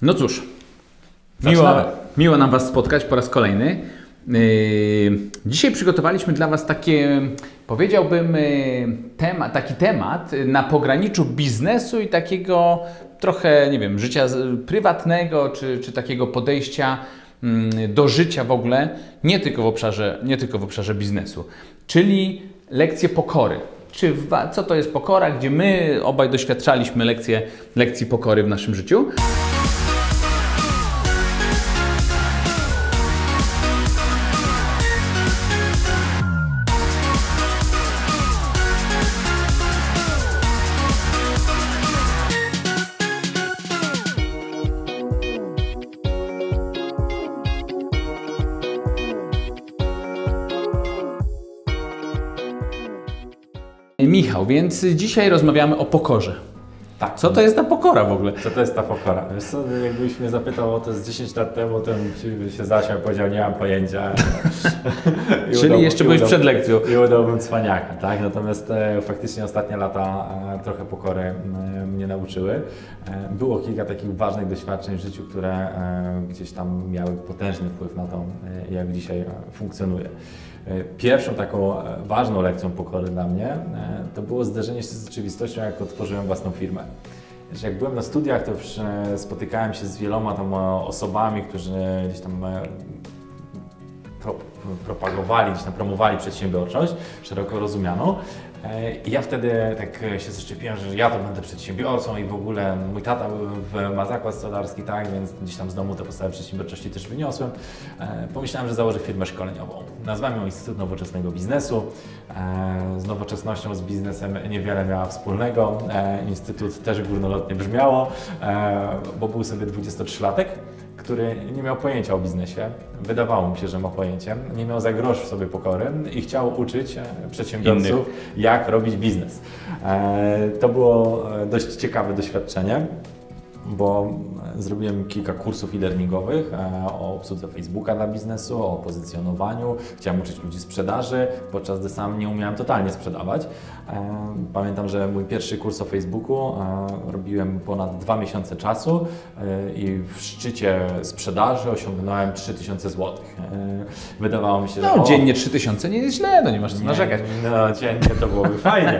No cóż, miło nam Was spotkać po raz kolejny. Dzisiaj przygotowaliśmy dla Was takie, powiedziałbym, taki temat na pograniczu biznesu i takiego trochę, nie wiem, życia prywatnego, czy takiego podejścia do życia w ogóle, nie tylko w obszarze biznesu, czyli lekcje pokory. Co to jest pokora, gdzie my obaj doświadczaliśmy lekcji pokory w naszym życiu. Michał, więc dzisiaj rozmawiamy o pokorze. Tak. Co to jest ta pokora w ogóle? Co to jest ta pokora? Wiesz co, jakbyś mnie zapytał o to z 10 lat temu, to bym się zaśmiał i powiedział, nie mam pojęcia. Czyli jeszcze byłeś przed lekcją. I udałbym cwaniaka, tak? Natomiast faktycznie ostatnie lata trochę pokory mnie nauczyły. Było kilka takich ważnych doświadczeń w życiu, które gdzieś tam miały potężny wpływ na to, jak dzisiaj funkcjonuję. Pierwszą taką ważną lekcją pokory dla mnie to było zderzenie się z rzeczywistością, jak otworzyłem własną firmę. Jak byłem na studiach, to już spotykałem się z wieloma tam osobami, którzy gdzieś tam propagowali, gdzieś tam promowali przedsiębiorczość szeroko rozumianą. I ja wtedy tak się zaszczepiłem, że ja to będę przedsiębiorcą i w ogóle mój tata ma zakład stolarski, tak, więc gdzieś tam z domu te podstawy przedsiębiorczości też wyniosłem. Pomyślałem, że założę firmę szkoleniową. Nazwałem ją Instytut Nowoczesnego Biznesu. Z nowoczesnością, z biznesem niewiele miała wspólnego. Instytut też górnolotnie brzmiało, bo był sobie 23-latek, który nie miał pojęcia o biznesie. Wydawało mi się, że ma pojęcie. Nie miał za grosz w sobie pokory i chciał uczyć przedsiębiorców, jak robić biznes. To było dość ciekawe doświadczenie, bo zrobiłem kilka kursów e-learningowych o obsłudze Facebooka dla biznesu, o pozycjonowaniu. Chciałem uczyć ludzi sprzedaży, podczas gdy sam nie umiałem totalnie sprzedawać. Pamiętam, że mój pierwszy kurs o Facebooku robiłem ponad 2 miesiące czasu i w szczycie sprzedaży osiągnąłem 3000 zł. Wydawało mi się, że... No, dziennie 3000 nie jest źle, no nie masz co narzekać. No, dziennie to byłoby fajnie.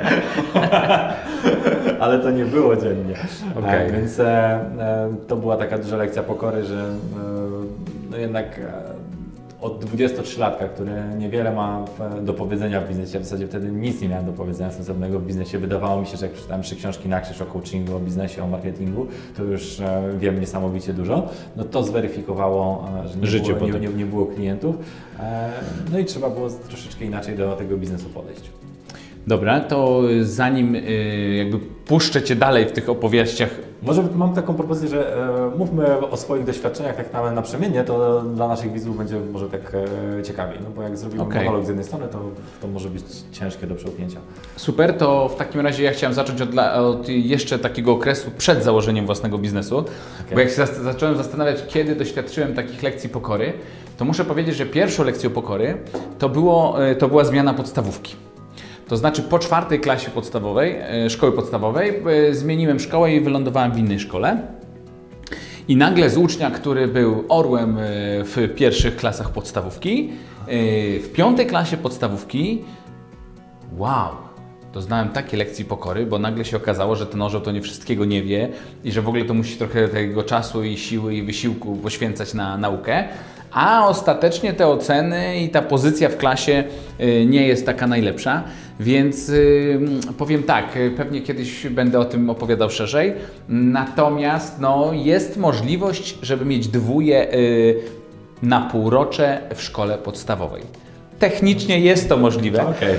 Ale to nie było dziennie. Okay. Więc to była taka duża lekcja pokory, że no jednak od 23-latka, który niewiele ma do powiedzenia w biznesie, w zasadzie wtedy nic nie miałem do powiedzenia sensownego w biznesie. Wydawało mi się, że jak przeczytałem 3 książki na krzyż o coachingu, o biznesie, o marketingu, to już wiem niesamowicie dużo. No to zweryfikowało, że nie było klientów. No i trzeba było troszeczkę inaczej do tego biznesu podejść. Dobra, to zanim jakby puszczę Cię dalej w tych opowieściach. Może mam taką propozycję, że mówmy o swoich doświadczeniach tak naprzemiennie, to dla naszych widzów będzie może tak ciekawiej, no bo jak zrobimy monolog z jednej strony, to może być ciężkie do przełknięcia. Super, to w takim razie ja chciałem zacząć od jeszcze takiego okresu przed założeniem własnego biznesu, bo jak się zacząłem zastanawiać, kiedy doświadczyłem takich lekcji pokory, to muszę powiedzieć, że pierwszą lekcją pokory to była zmiana podstawówki. To znaczy po 4. klasie podstawowej, szkoły podstawowej, zmieniłem szkołę i wylądowałem w innej szkole. I nagle z ucznia, który był orłem w pierwszych klasach podstawówki, w 5. klasie podstawówki, wow, doznałem takiej lekcji pokory, bo nagle się okazało, że ten orzeł to nie wszystkiego nie wie i że w ogóle to musi trochę tego czasu i siły i wysiłku poświęcać na naukę. A ostatecznie te oceny i ta pozycja w klasie nie jest taka najlepsza, więc powiem tak, pewnie kiedyś będę o tym opowiadał szerzej, natomiast no, jest możliwość, żeby mieć 2 na półrocze w szkole podstawowej. Technicznie jest to możliwe. Okay.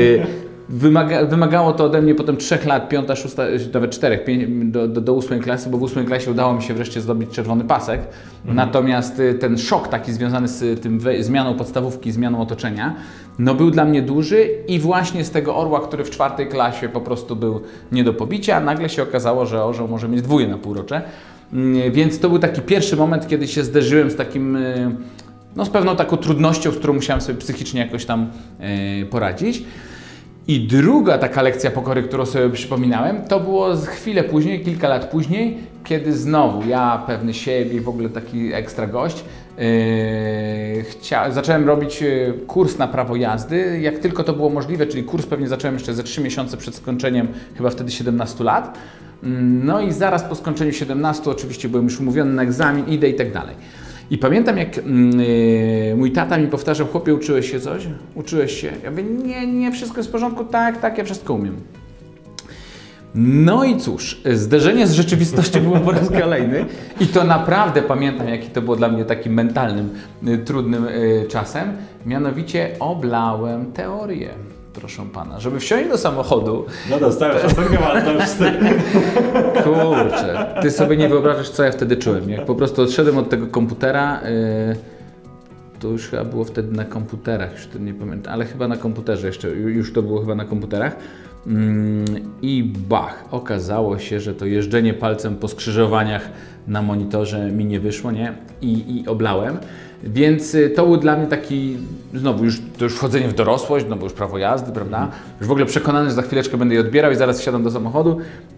Wymagało to ode mnie potem 3 lat, 5., 6., nawet 4, do 8. klasy, bo w 8. klasie udało mi się wreszcie zdobyć czerwony pasek. Natomiast ten szok taki związany z tym zmianą podstawówki, zmianą otoczenia, no był dla mnie duży i właśnie z tego orła, który w 4. klasie po prostu był nie do pobicia, nagle się okazało, że orzeł może mieć 2 na półrocze. Więc to był taki pierwszy moment, kiedy się zderzyłem z takim, no z pewną taką trudnością, z którą musiałem sobie psychicznie jakoś tam poradzić. I druga taka lekcja pokory, którą sobie przypominałem, to było chwilę później, kilka lat później, kiedy znowu ja, pewny siebie, w ogóle taki ekstra gość, zacząłem robić kurs na prawo jazdy, jak tylko to było możliwe, czyli kurs pewnie zacząłem jeszcze ze 3 miesiące przed skończeniem, chyba wtedy 17 lat. No i zaraz po skończeniu 17 oczywiście byłem już umówiony na egzamin, idę i tak dalej. I pamiętam, jak mój tata mi powtarzał: chłopie, uczyłeś się coś? Uczyłeś się? Ja mówię: nie, wszystko jest w porządku, tak, ja wszystko umiem. No i cóż, zderzenie z rzeczywistością było po raz kolejny i to naprawdę pamiętam, jaki to było dla mnie takim mentalnym, trudnym czasem. Mianowicie oblałem teorię, proszę pana, żeby wsiąść do samochodu. No dostałem szacunkę, ale to już Kurczę, ty sobie nie wyobrażasz, co ja wtedy czułem. Jak po prostu odszedłem od tego komputera, to już chyba było wtedy na komputerach, już wtedy nie pamiętam, ale chyba na komputerze jeszcze, już to było chyba na komputerach. I bach, okazało się, że to jeżdżenie palcem po skrzyżowaniach na monitorze mi nie wyszło, nie? I oblałem. Więc to był dla mnie taki, znowu to już wchodzenie w dorosłość, no bo już prawo jazdy, prawda? Już w ogóle przekonany, że za chwileczkę będę je odbierał i zaraz wsiadam do samochodu,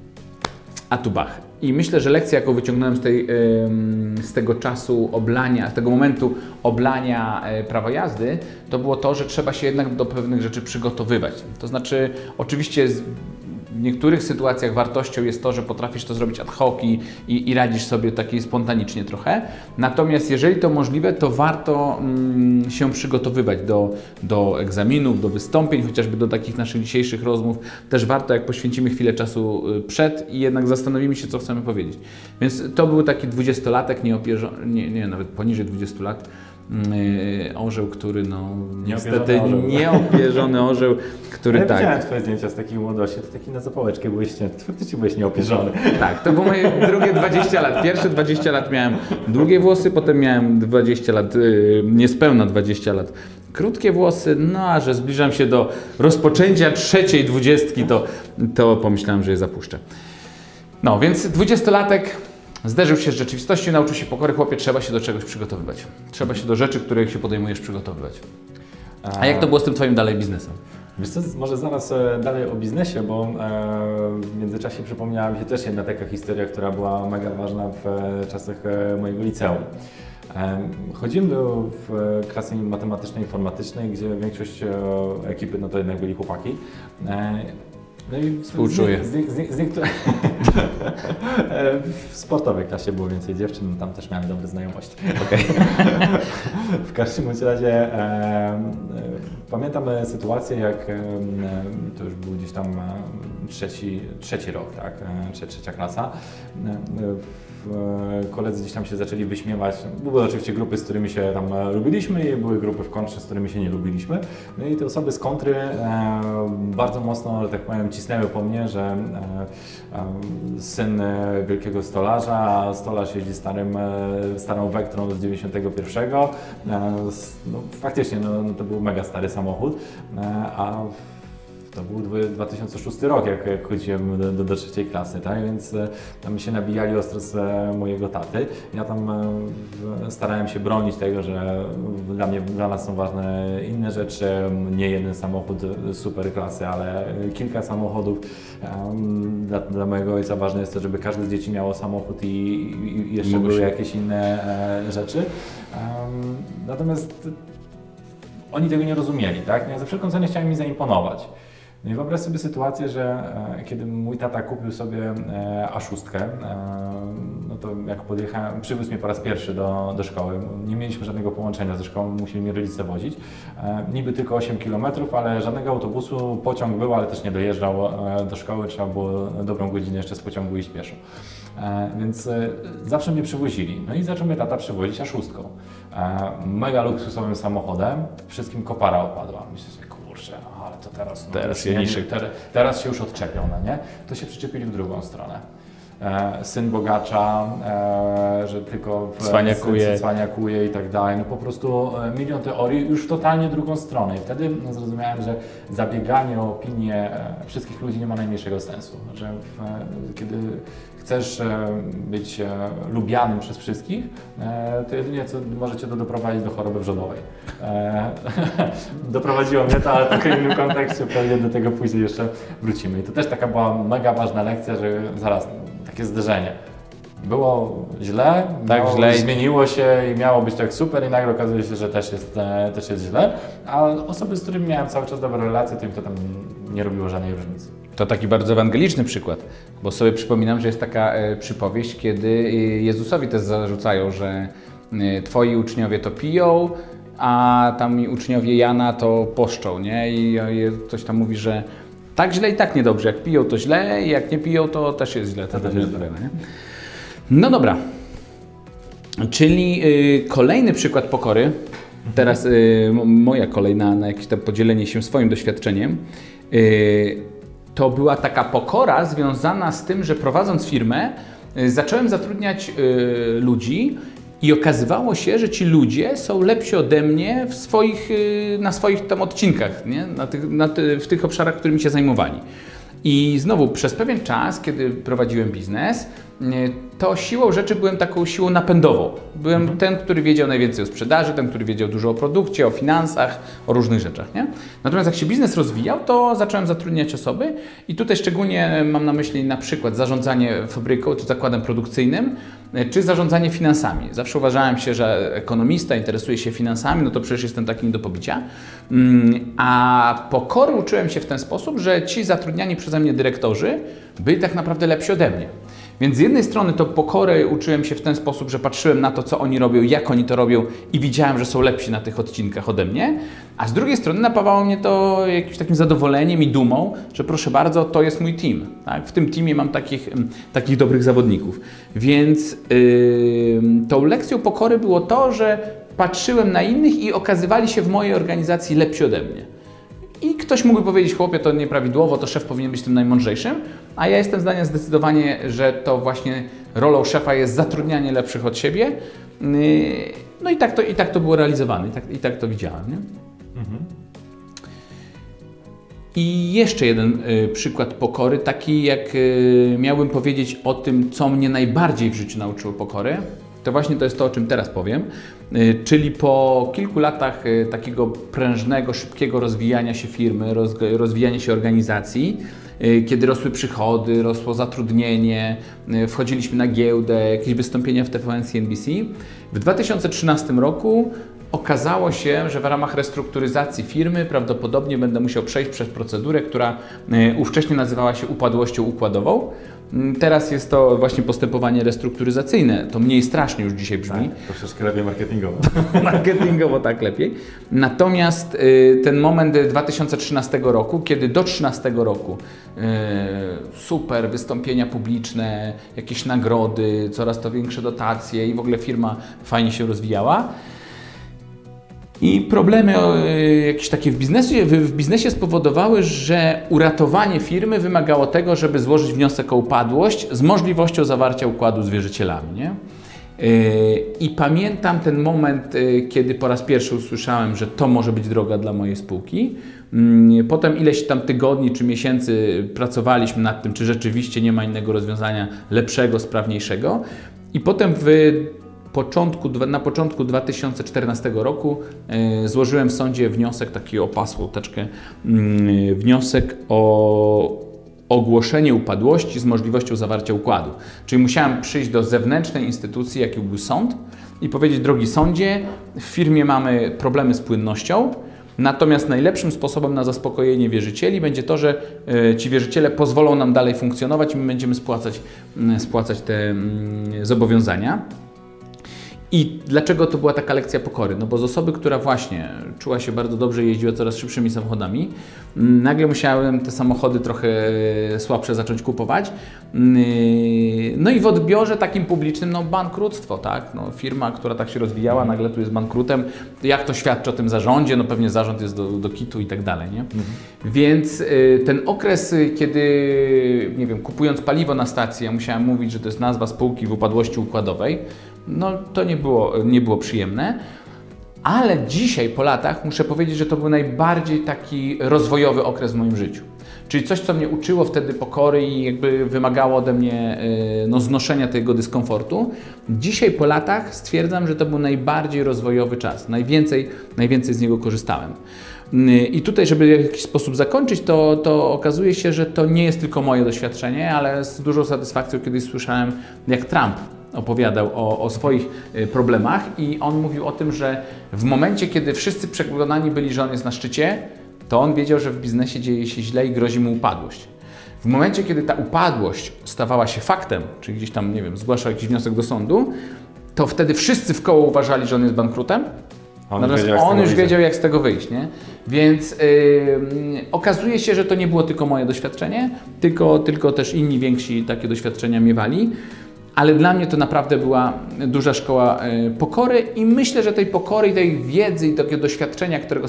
a tu bach. I myślę, że lekcja, jaką wyciągnąłem z tego czasu oblania, z tego momentu oblania prawa jazdy, to było to, że trzeba się jednak do pewnych rzeczy przygotowywać. To znaczy, oczywiście w niektórych sytuacjach wartością jest to, że potrafisz to zrobić ad hoc i radzisz sobie takiej spontanicznie trochę. Natomiast jeżeli to możliwe, to warto się przygotowywać do egzaminów, do wystąpień, chociażby do takich naszych dzisiejszych rozmów. Też warto, jak poświęcimy chwilę czasu przed i jednak zastanowimy się, co chcemy powiedzieć. Więc to był taki 20-latek, nawet poniżej 20 lat. Orzeł, który niestety nieopierzony orzeł, który ja widziałem twoje zdjęcia z takiej młodości, to taki na zapałeczkę byłeś ścięty, faktycznie byłeś nieopierzony. Tak, to było moje drugie 20 lat. Pierwsze 20 lat miałem długie włosy, potem miałem 20 lat, niespełna 20 lat krótkie włosy, no a że zbliżam się do rozpoczęcia trzeciej 20, to pomyślałem, że je zapuszczę. No, więc 20-latek zderzył się z rzeczywistością, nauczył się pokory. Chłopie, trzeba się do czegoś przygotowywać. Trzeba się do rzeczy, których się podejmujesz, przygotowywać. A jak to było z tym twoim dalej biznesem? Wiesz co, może zaraz dalej o biznesie, bo w międzyczasie przypomniała mi się też jedna taka historia, która była mega ważna w czasach mojego liceum. Chodziłem w klasie matematycznej, informatycznej, gdzie większość ekipy to jednak byli chłopaki. No i współczuję. W sportowej klasie było więcej dziewczyn, tam też miałem dobre znajomości. Okay. W każdym razie pamiętam sytuację, jak to już był gdzieś tam trzeci rok, tak? Trzecia klasa. Koledzy gdzieś tam się zaczęli wyśmiewać. Były oczywiście grupy, z którymi się tam lubiliśmy i były grupy w kontrze, z którymi się nie lubiliśmy. No i te osoby z kontry bardzo mocno, że tak powiem, cisnęły po mnie, że syn wielkiego stolarza, a stolarz jeździ starą Vectrą z 91. Faktycznie to był mega stary samochód, a to był 2006 rok, jak chodziłem do trzeciej klasy, tak? Więc tam się nabijali ostro z mojego taty. Ja tam starałem się bronić tego, że dla nas są ważne inne rzeczy, nie jeden samochód super klasy, ale kilka samochodów. Dla mojego ojca ważne jest to, żeby każde z dzieci miało samochód i jeszcze były jakieś inne rzeczy. Natomiast oni tego nie rozumieli, tak? Ja za wszelką cenę chciałem mi zaimponować. No i wyobraź sobie sytuację, że kiedy mój tata kupił sobie A6, no to jak podjechałem, przywiózł mnie po raz pierwszy do szkoły. Nie mieliśmy żadnego połączenia ze szkołą, musieli mnie rodzice wozić. Niby tylko 8 km, ale żadnego autobusu, pociąg był, ale też nie dojeżdżał do szkoły, trzeba było dobrą godzinę jeszcze z pociągu iść pieszo. Więc zawsze mnie przywozili. No i zaczął mnie tata przywozić A6. Mega luksusowym samochodem, wszystkim kopara opadła. Myślę sobie, kurczę, ale to teraz się już odczepią, no nie? To się przyczepili w drugą stronę. Syn bogacza, że tylko cwaniakuje i tak dalej. No po prostu milion teorii już totalnie drugą stronę. I wtedy zrozumiałem, że zabieganie o opinię wszystkich ludzi nie ma najmniejszego sensu. Że kiedy chcesz być lubianym przez wszystkich, to jedynie co może Cię to doprowadzić do choroby wrzodowej. Doprowadziło mnie to, ale w trochę innym kontekście, pewnie do tego później jeszcze wrócimy. I to też taka była mega ważna lekcja, że zaraz takie zderzenie. Było źle, zmieniło się i miało być tak super i nagle okazuje się, że też jest źle, a osoby, z którymi miałem cały czas dobre relacje, to im to tam nie robiło żadnej różnicy. To taki bardzo ewangeliczny przykład, bo sobie przypominam, że jest taka przypowieść, kiedy Jezusowi też zarzucają, że twoi uczniowie to piją, a tam uczniowie Jana to poszczą, nie? I ktoś tam mówi, że tak źle i tak niedobrze, jak piją to źle, i jak nie piją to też jest źle. To też jest źle, nie? No dobra, czyli kolejny przykład pokory, teraz moja kolej na jakieś tam podzielenie się swoim doświadczeniem, to była taka pokora związana z tym, że prowadząc firmę zacząłem zatrudniać ludzi i okazywało się, że ci ludzie są lepsi ode mnie na swoich tam odcinkach, nie? W tych obszarach, którymi się zajmowali. I znowu przez pewien czas, kiedy prowadziłem biznes, to siłą rzeczy byłem taką siłą napędową. Byłem ten, który wiedział najwięcej o sprzedaży, ten, który wiedział dużo o produkcie, o finansach, o różnych rzeczach, nie? Natomiast jak się biznes rozwijał, to zacząłem zatrudniać osoby i tutaj szczególnie mam na myśli na przykład zarządzanie fabryką czy zakładem produkcyjnym, czy zarządzanie finansami. Zawsze uważałem się, że ekonomista interesuje się finansami, no to przecież jestem taki nie do pobicia. A pokory uczyłem się w ten sposób, że ci zatrudniani przeze mnie dyrektorzy byli tak naprawdę lepsi ode mnie. Więc z jednej strony to pokory uczyłem się w ten sposób, że patrzyłem na to, co oni robią, jak oni to robią i widziałem, że są lepsi na tych odcinkach ode mnie, a z drugiej strony napawało mnie to jakimś takim zadowoleniem i dumą, że proszę bardzo, to jest mój team. Tak? W tym teamie mam takich dobrych zawodników. Więc tą lekcją pokory było to, że patrzyłem na innych i okazywali się w mojej organizacji lepsi ode mnie. I ktoś mógłby powiedzieć, chłopie, to nieprawidłowo, to szef powinien być tym najmądrzejszym, a ja jestem zdania zdecydowanie, że to właśnie rolą szefa jest zatrudnianie lepszych od siebie. No i tak to było realizowane, i tak to widziałem. Nie? I jeszcze jeden przykład pokory, taki jak miałbym powiedzieć o tym, co mnie najbardziej w życiu nauczyło pokory. To właśnie to jest to, o czym teraz powiem, czyli po kilku latach takiego prężnego, szybkiego rozwijania się firmy, rozwijania się organizacji, kiedy rosły przychody, rosło zatrudnienie, wchodziliśmy na giełdę, jakieś wystąpienia w TVN, CNBC. W 2013 roku okazało się, że w ramach restrukturyzacji firmy prawdopodobnie będę musiał przejść przez procedurę, która ówcześnie nazywała się upadłością układową. Teraz jest to właśnie postępowanie restrukturyzacyjne. To mniej strasznie już dzisiaj brzmi. Tak, troszeczkę lepiej marketingowo. Marketingowo tak lepiej. Natomiast ten moment 2013 roku, kiedy do 2013 roku super wystąpienia publiczne, jakieś nagrody, coraz to większe dotacje i w ogóle firma fajnie się rozwijała. I problemy jakieś takie w biznesie spowodowały, że uratowanie firmy wymagało tego, żeby złożyć wniosek o upadłość z możliwością zawarcia układu z wierzycielami. Nie? I pamiętam ten moment, kiedy po raz pierwszy usłyszałem, że to może być droga dla mojej spółki. Potem ileś tam tygodni czy miesięcy pracowaliśmy nad tym, czy rzeczywiście nie ma innego rozwiązania lepszego, sprawniejszego. I potem na początku 2014 roku złożyłem w sądzie wniosek, taki opasłą teczkę, wniosek o ogłoszenie upadłości z możliwością zawarcia układu. Czyli musiałem przyjść do zewnętrznej instytucji, jaką był sąd, i powiedzieć: drogi sądzie, w firmie mamy problemy z płynnością, natomiast najlepszym sposobem na zaspokojenie wierzycieli będzie to, że ci wierzyciele pozwolą nam dalej funkcjonować i my będziemy spłacać te zobowiązania. I dlaczego to była taka lekcja pokory? No bo z osoby, która właśnie czuła się bardzo dobrze i jeździła coraz szybszymi samochodami, nagle musiałem te samochody trochę słabsze zacząć kupować. No i w odbiorze takim publicznym, no bankructwo, tak? No, firma, która tak się rozwijała, nagle tu jest bankrutem. Jak to świadczy o tym zarządzie? No pewnie zarząd jest do kitu i tak dalej, nie? Więc ten okres, kiedy, nie wiem, kupując paliwo na stacji, ja musiałem mówić, że to jest nazwa spółki w upadłości układowej, no to nie było przyjemne. Ale dzisiaj po latach muszę powiedzieć, że to był najbardziej taki rozwojowy okres w moim życiu. Czyli coś, co mnie uczyło wtedy pokory i jakby wymagało ode mnie znoszenia tego dyskomfortu. Dzisiaj po latach stwierdzam, że to był najbardziej rozwojowy czas. Najwięcej z niego korzystałem. I tutaj, żeby w jakiś sposób zakończyć, to okazuje się, że to nie jest tylko moje doświadczenie, ale z dużą satysfakcją kiedyś słyszałem, jak Trump opowiadał o swoich problemach i on mówił o tym, że w momencie, kiedy wszyscy przekonani byli, że on jest na szczycie, to on wiedział, że w biznesie dzieje się źle i grozi mu upadłość. W momencie, kiedy ta upadłość stawała się faktem, czy gdzieś tam, nie wiem, zgłaszał jakiś wniosek do sądu, to wtedy wszyscy wkoło uważali, że on jest bankrutem, natomiast on już wiedział, jak z tego wyjść, nie? Więc okazuje się, że to nie było tylko moje doświadczenie, tylko też inni więksi takie doświadczenia miewali. Ale dla mnie to naprawdę była duża szkoła pokory i myślę, że tej pokory i tej wiedzy i takiego doświadczenia, którego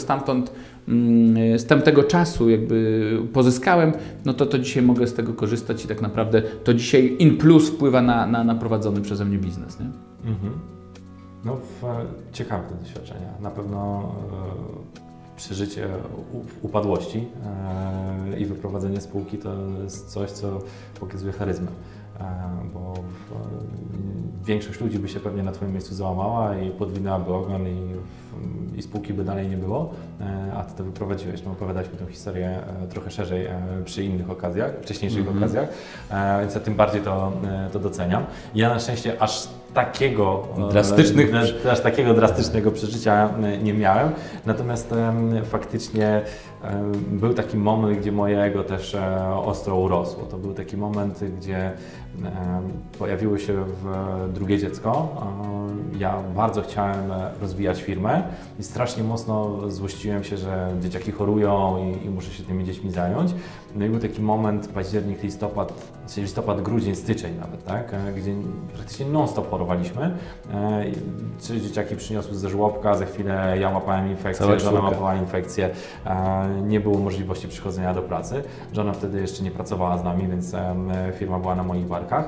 z tamtego czasu jakby pozyskałem, no to dzisiaj mogę z tego korzystać i tak naprawdę to dzisiaj in plus wpływa na prowadzony przeze mnie biznes. Nie? Mhm. No ciekawe te doświadczenia. Na pewno przeżycie upadłości i wyprowadzenie spółki to jest coś, co pokazuje charyzmę. Bo większość ludzi by się pewnie na Twoim miejscu załamała i podwinęłaby ogon i spółki by dalej nie było, a Ty to wyprowadziłeś. No, opowiadaliśmy tę historię trochę szerzej przy innych okazjach, wcześniejszych okazjach, więc ja tym bardziej to doceniam. Ja na szczęście aż takiego drastycznego przeżycia nie miałem, natomiast faktycznie był taki moment, gdzie moje ego też ostro urosło. To był taki moment, gdzie pojawiło się drugie dziecko. Ja bardzo chciałem rozwijać firmę i strasznie mocno złościłem się, że dzieciaki chorują i muszę się tymi dziećmi zająć. No i był taki moment, październik, listopad, grudzień, styczeń nawet, tak? Gdzie praktycznie non-stop chorowaliśmy. Czy dzieciaki przyniosły ze żłobka, za chwilę ja łapałem infekcję, żona łapała infekcję. Nie było możliwości przychodzenia do pracy. Żona wtedy jeszcze nie pracowała z nami, więc firma była na moich barkach.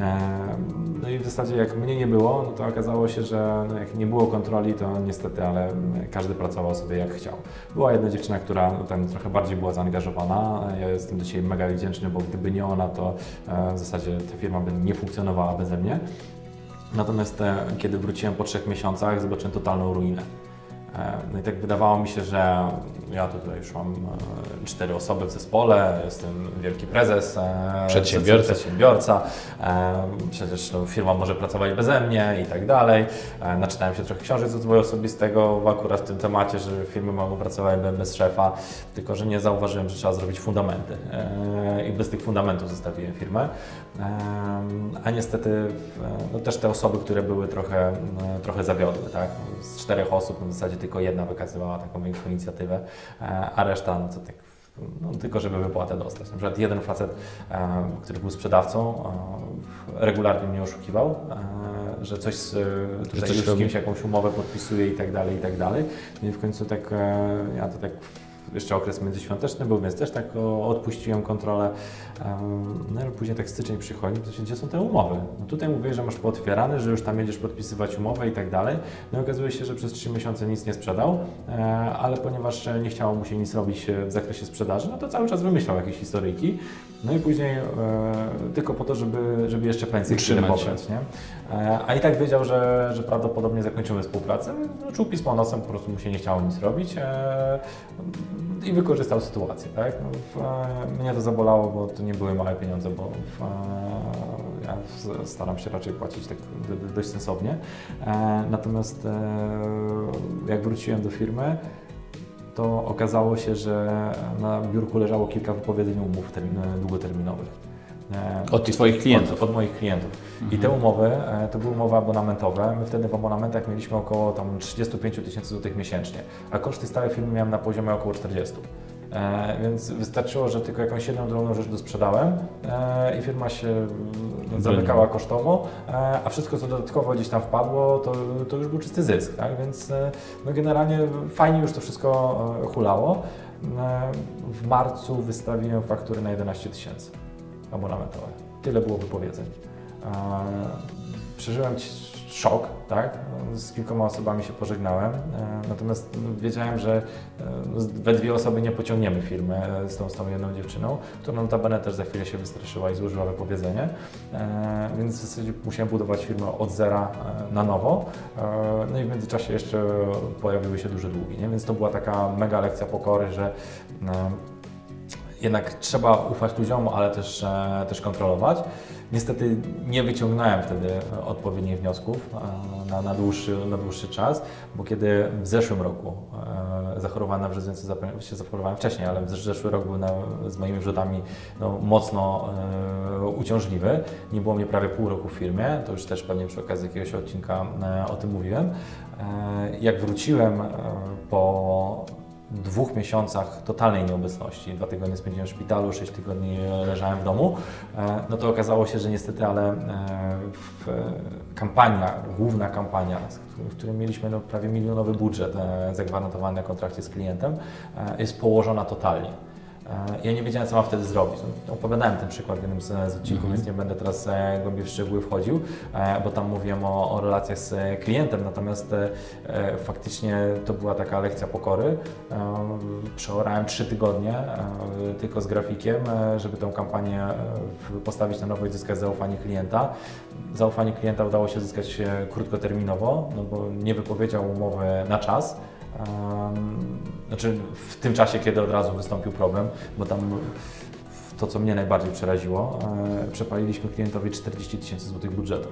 No i w zasadzie jak mnie nie było, no to okazało się, że jak nie było kontroli, to niestety, ale każdy pracował sobie jak chciał. Była jedna dziewczyna, która tam trochę bardziej była zaangażowana. Ja jestem do dzisiaj mega wdzięczny, bo gdyby nie ona, to w zasadzie ta firma by nie funkcjonowała beze mnie. Natomiast kiedy wróciłem po 3 miesiącach, zobaczyłem totalną ruinę. No i tak wydawało mi się, że ja tutaj już mam 4 osoby w zespole, jestem wielki prezes, przedsiębiorca, przecież firma może pracować beze mnie i tak dalej. Naczytałem się trochę książek z rozwoju osobistego akurat w tym temacie, że firmy mogą pracować bez szefa, tylko że nie zauważyłem, że trzeba zrobić fundamenty i bez tych fundamentów zostawiłem firmę. A niestety no też te osoby, które były trochę zawiodły, tak? Z 4 osób w zasadzie tylko jedna wykazywała taką większą inicjatywę, a reszta no to tak, no, tylko żeby wypłatę dostać. Na przykład jeden facet, który był sprzedawcą, regularnie mnie oszukiwał, że coś tutaj już z kimś jakąś umowę podpisuje i tak dalej, i tak dalej. No i w końcu tak, ja to tak jeszcze okres międzyświąteczny był, więc też tak odpuściłem kontrolę. No ale później tak styczeń przychodzi, to gdzie są te umowy? No tutaj mówię, że masz pootwierane, że już tam jedziesz podpisywać umowę i tak dalej. No i okazuje się, że przez 3 miesiące nic nie sprzedał, ale ponieważ nie chciało mu się nic robić w zakresie sprzedaży, no to cały czas wymyślał jakieś historyjki. No i później tylko po to, żeby jeszcze pensję chwilę pobrać, nie? A i tak wiedział, że prawdopodobnie zakończymy współpracę. No, czuł pismo nosem, po prostu mu się nie chciało nic robić i wykorzystał sytuację, tak? No, mnie to zabolało, bo to nie były małe pieniądze, bo ja staram się raczej płacić tak dość sensownie. Natomiast jak wróciłem do firmy, to okazało się, że na biurku leżało kilka wypowiedzeń umów długoterminowych. Od Twoich klientów? Od moich klientów. I te umowy to były umowy abonamentowe. My wtedy w abonamentach mieliśmy około tam 35 000 złotych miesięcznie, a koszty stałe firmy miałem na poziomie około 40. Więc wystarczyło, że tylko jakąś jedną drobną rzecz dosprzedałem i firma się zamykała kosztowo, a wszystko co dodatkowo gdzieś tam wpadło, to już był czysty zysk, tak? Więc no generalnie fajnie już to wszystko hulało. W marcu wystawiłem faktury na 11 000 abonamentowe. Tyle było wypowiedzeń. przeżyłem szok, tak? Z kilkoma osobami się pożegnałem, natomiast wiedziałem, że we dwie osoby nie pociągniemy firmy z tą jedną dziewczyną, która notabene też za chwilę się wystraszyła i złożyła wypowiedzenie, więc w zasadzie musiałem budować firmę od zera na nowo, no i w międzyczasie jeszcze pojawiły się duże długi, nie? Więc to była taka mega lekcja pokory, że jednak trzeba ufać ludziom, ale też kontrolować. Niestety nie wyciągnąłem wtedy odpowiednich wniosków na dłuższy czas, bo kiedy w zeszłym roku zachorowałem na wrzodujący zapalenie, się zachorowałem wcześniej, ale zeszły rok był z moimi wrzodami mocno uciążliwy. Nie było mnie prawie pół roku w firmie, to już też pewnie przy okazji jakiegoś odcinka o tym mówiłem. Jak wróciłem po 2 miesiącach totalnej nieobecności, 2 tygodnie spędziłem w szpitalu, 6 tygodni leżałem w domu, no to okazało się, że niestety, ale główna kampania, w której mieliśmy prawie milionowy budżet zagwarantowany na kontrakcie z klientem, jest położona totalnie. Ja nie wiedziałem, co mam wtedy zrobić. Opowiadałem ten przykład w jednym z odcinków, więc nie będę teraz głębiej w szczegóły wchodził, bo tam mówiłem o relacjach z klientem, natomiast faktycznie to była taka lekcja pokory. Przeorałem 3 tygodnie tylko z grafikiem, żeby tę kampanię postawić na nowo i zyskać zaufanie klienta. Zaufanie klienta udało się zyskać krótkoterminowo, no bo nie wypowiedział umowy na czas. Znaczy w tym czasie, kiedy od razu wystąpił problem, bo tam to, co mnie najbardziej przeraziło, przepaliliśmy klientowi 40 000 złotych budżetu.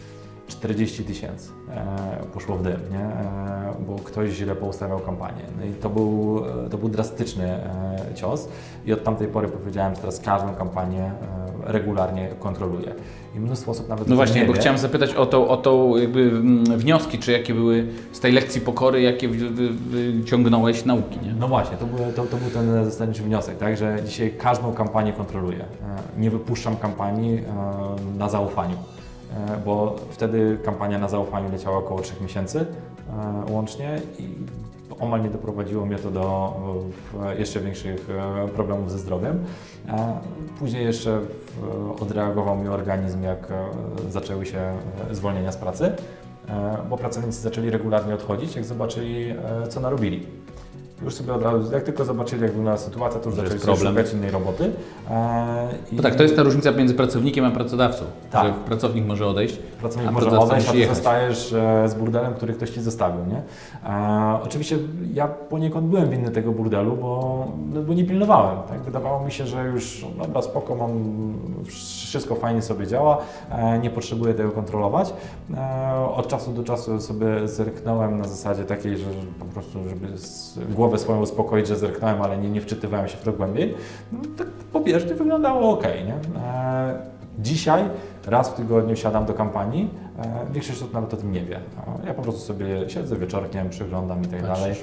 40 000 poszło w dym, nie? Bo ktoś źle poustawiał kampanię. No i to był drastyczny cios i od tamtej pory powiedziałem, że teraz każdą kampanię regularnie kontroluję. I mnóstwo osób nawet no właśnie, bo chciałem zapytać o tą jakby wnioski, czy jakie były z tej lekcji pokory, jakie wyciągnąłeś nauki, nie? No właśnie, to był ten zasadniczy wniosek, tak, że dzisiaj każdą kampanię kontroluję. Nie wypuszczam kampanii na zaufaniu, bo wtedy kampania na zaufaniu leciała około 3 miesięcy łącznie i omal nie doprowadziło mnie to do jeszcze większych problemów ze zdrowiem. Później jeszcze odreagował mi organizm, jak zaczęły się zwolnienia z pracy, bo pracownicy zaczęli regularnie odchodzić, jak zobaczyli, co narobili. Już sobie od razu, jak tylko zobaczyli, jak wygląda sytuacja, to już zaczęli sobie szukać innej roboty. No tak, to jest ta różnica między pracownikiem a pracodawcą. Tak. Że pracownik może odejść, pracownik może odejść, a ty zostajesz z burdelem, który ktoś ci zostawił, nie? Oczywiście ja poniekąd byłem winny tego burdelu, bo nie pilnowałem. Tak? Wydawało mi się, że już dobra, spoko, wszystko fajnie sobie działa, nie potrzebuję tego kontrolować. Od czasu do czasu sobie zerknąłem na zasadzie takiej, że po prostu, żeby głowę swoją uspokoić, że zerknąłem, ale nie wczytywałem się w to głębiej. No, tak pobieżnie wyglądało ok, nie? Dzisiaj raz w tygodniu siadam do kampanii, większość osób nawet o tym nie wie. Ja po prostu sobie siedzę wieczorkiem, przyglądam i tak dalej.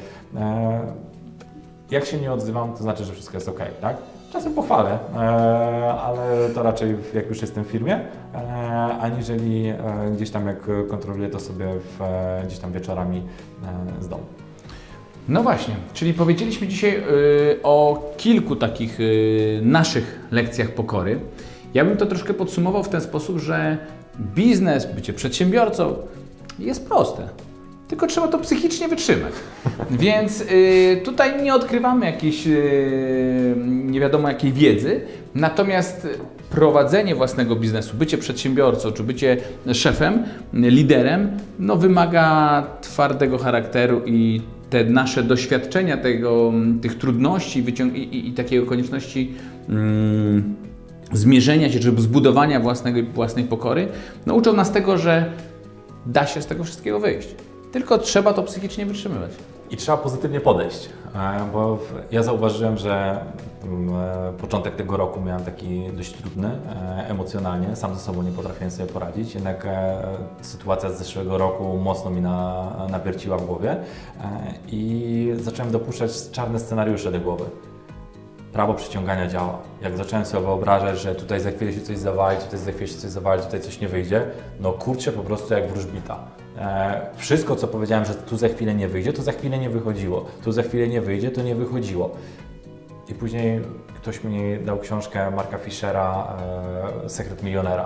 Jak się nie odzywam, to znaczy, że wszystko jest ok, tak? Czasem pochwalę, ale to raczej jak już jestem w firmie, aniżeli gdzieś tam jak kontroluję to sobie gdzieś tam wieczorami z domu. No właśnie, czyli powiedzieliśmy dzisiaj o kilku takich naszych lekcjach pokory. Ja bym to troszkę podsumował w ten sposób, że biznes, bycie przedsiębiorcą jest proste. Tylko trzeba to psychicznie wytrzymać. Więc tutaj nie odkrywamy jakiejś nie wiadomo jakiej wiedzy, natomiast prowadzenie własnego biznesu, bycie przedsiębiorcą czy bycie szefem, liderem, no wymaga twardego charakteru i te nasze doświadczenia tych trudności i takiej konieczności zmierzenia się, czy zbudowania własnej pokory, no uczą nas tego, że da się z tego wszystkiego wyjść. Tylko trzeba to psychicznie wytrzymywać. I trzeba pozytywnie podejść, bo ja zauważyłem, że początek tego roku miałem taki dość trudny emocjonalnie, sam ze sobą nie potrafiłem sobie poradzić, jednak sytuacja z zeszłego roku mocno mi nawierciła w głowie i zacząłem dopuszczać czarne scenariusze do głowy. Prawo przyciągania działa. Jak zacząłem sobie wyobrażać, że tutaj za chwilę się coś zawali, tutaj za chwilę się coś zawali, tutaj coś nie wyjdzie, no kurczę po prostu jak wróżbita. Wszystko, co powiedziałem, że tu za chwilę nie wyjdzie, to za chwilę nie wychodziło. Tu za chwilę nie wyjdzie, to nie wychodziło. I później ktoś mi dał książkę Marka Fischera, Sekret milionera.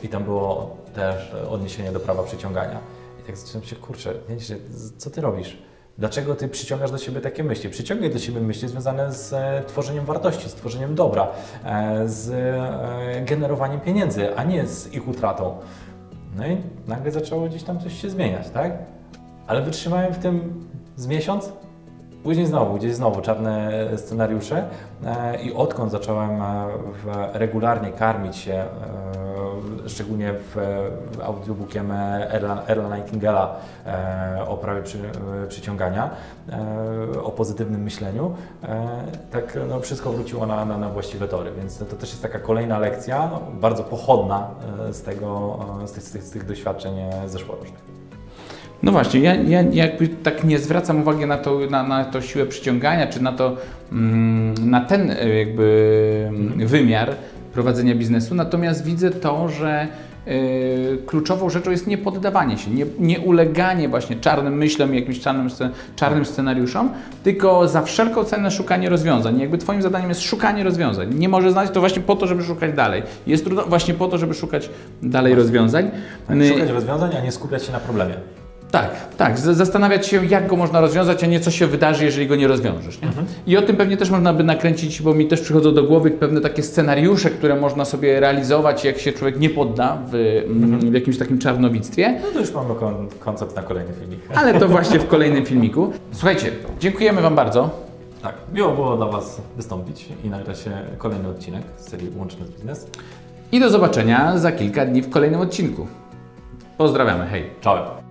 I tam było też odniesienie do prawa przyciągania. I tak zacząłem się, kurczę, co ty robisz? Dlaczego ty przyciągasz do siebie takie myśli? Przyciągaj do siebie myśli związane z tworzeniem wartości, z tworzeniem dobra, z generowaniem pieniędzy, a nie z ich utratą. No i nagle zaczęło gdzieś tam coś się zmieniać, tak? Ale wytrzymałem w tym z miesiąc, później znowu czarne scenariusze i odkąd zacząłem regularnie karmić się, szczególnie audiobookiem Earla Nightingale'a o prawie przyciągania, o pozytywnym myśleniu, tak no, wszystko wróciło na właściwe tory, więc to też jest taka kolejna lekcja, bardzo pochodna z tych doświadczeń zeszłorocznych. No właśnie, ja jakby tak nie zwracam uwagi na to siłę przyciągania, czy na ten jakby wymiar prowadzenia biznesu, natomiast widzę to, że kluczową rzeczą jest niepoddawanie się, nie uleganie właśnie czarnym myślom, jakimś czarnym scenariuszom, tylko za wszelką cenę szukanie rozwiązań. Jakby Twoim zadaniem jest szukanie rozwiązań. Nie może znaleźć to właśnie po to, żeby szukać dalej. Jest trudno właśnie po to, żeby szukać dalej rozwiązań. Szukać rozwiązań, a nie skupiać się na problemie. Tak. Zastanawiać się, jak go można rozwiązać, a nie co się wydarzy, jeżeli go nie rozwiążesz. Nie? I o tym pewnie też można by nakręcić, bo mi też przychodzą do głowy pewne takie scenariusze, które można sobie realizować, jak się człowiek nie podda w jakimś takim czarnowictwie. No to już mamy koncept na kolejny filmik. Ale to właśnie w kolejnym filmiku. Słuchajcie, dziękujemy Wam bardzo. Tak, miło było dla Was wystąpić i nagrać się kolejny odcinek z serii Łączny Biznes. I do zobaczenia za kilka dni w kolejnym odcinku. Pozdrawiamy, hej. Czołem.